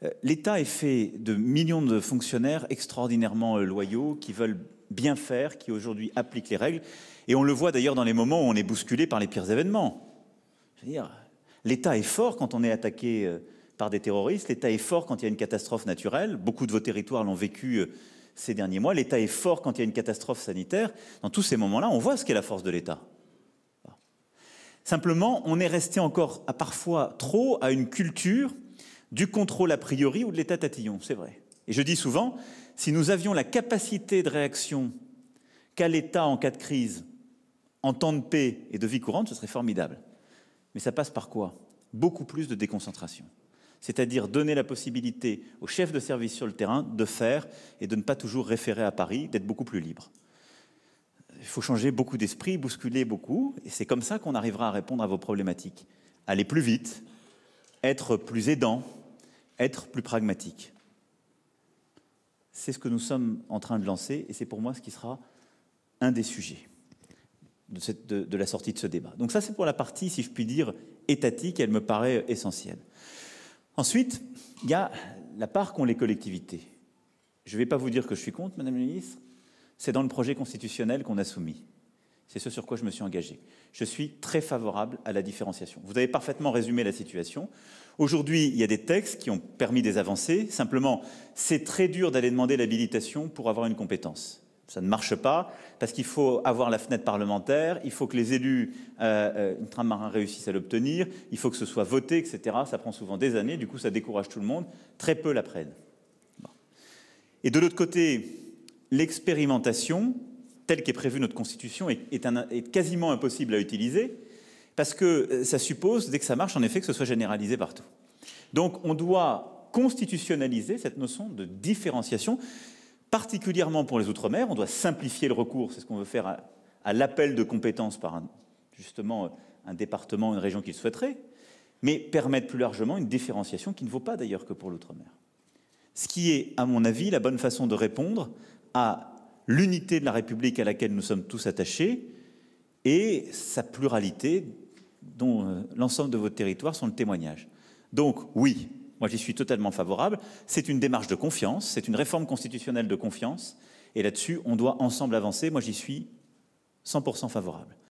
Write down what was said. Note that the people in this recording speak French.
L'État est fait de millions de fonctionnaires extraordinairement loyaux qui veulent bien faire, qui aujourd'hui appliquent les règles. Et on le voit d'ailleurs dans les moments où on est bousculé par les pires événements. Je veux dire, l'État est fort quand on est attaqué par des terroristes. L'État est fort quand il y a une catastrophe naturelle. Beaucoup de vos territoires l'ont vécu ces derniers mois. L'État est fort quand il y a une catastrophe sanitaire. Dans tous ces moments-là, on voit ce qu'est la force de l'État. Simplement, on est resté encore parfois trop à une culture du contrôle a priori ou de l'état tatillon, c'est vrai. Et je dis souvent, si nous avions la capacité de réaction qu'a l'État en cas de crise, en temps de paix et de vie courante, ce serait formidable. Mais ça passe par quoi? Beaucoup plus de déconcentration. C'est-à-dire donner la possibilité aux chefs de service sur le terrain de faire et de ne pas toujours référer à Paris, d'être beaucoup plus libre. Il faut changer beaucoup d'esprit, bousculer beaucoup, et c'est comme ça qu'on arrivera à répondre à vos problématiques. Aller plus vite, être plus aidant, être plus pragmatique. C'est ce que nous sommes en train de lancer, et c'est pour moi ce qui sera un des sujets de la sortie de ce débat. Donc ça, c'est pour la partie, si je puis dire, étatique, elle me paraît essentielle. Ensuite, il y a la part qu'ont les collectivités. Je ne vais pas vous dire que je suis contre, Madame la Ministre. C'est dans le projet constitutionnel qu'on a soumis. C'est ce sur quoi je me suis engagé. Je suis très favorable à la différenciation. Vous avez parfaitement résumé la situation. Aujourd'hui, il y a des textes qui ont permis des avancées. Simplement, c'est très dur d'aller demander l'habilitation pour avoir une compétence. Ça ne marche pas parce qu'il faut avoir la fenêtre parlementaire, il faut que les élus ultramarins réussissent à l'obtenir, il faut que ce soit voté, etc. Ça prend souvent des années, du coup ça décourage tout le monde. Très peu l'apprennent. Bon. Et de l'autre côté, l'expérimentation, telle qu'est prévue notre Constitution, est quasiment impossible à utiliser parce que ça suppose, dès que ça marche, en effet, que ce soit généralisé partout. Donc on doit constitutionnaliser cette notion de différenciation, particulièrement pour les Outre-mer. On doit simplifier le recours, c'est ce qu'on veut faire à l'appel de compétences par justement un département, une région qui le souhaiterait, mais permettre plus largement une différenciation qui ne vaut pas d'ailleurs que pour l'Outre-mer. Ce qui est, à mon avis, la bonne façon de répondre à l'unité de la République à laquelle nous sommes tous attachés et sa pluralité dont l'ensemble de votre territoire sont le témoignage. Donc oui, moi j'y suis totalement favorable. C'est une démarche de confiance, c'est une réforme constitutionnelle de confiance et là-dessus on doit ensemble avancer. Moi j'y suis 100% favorable.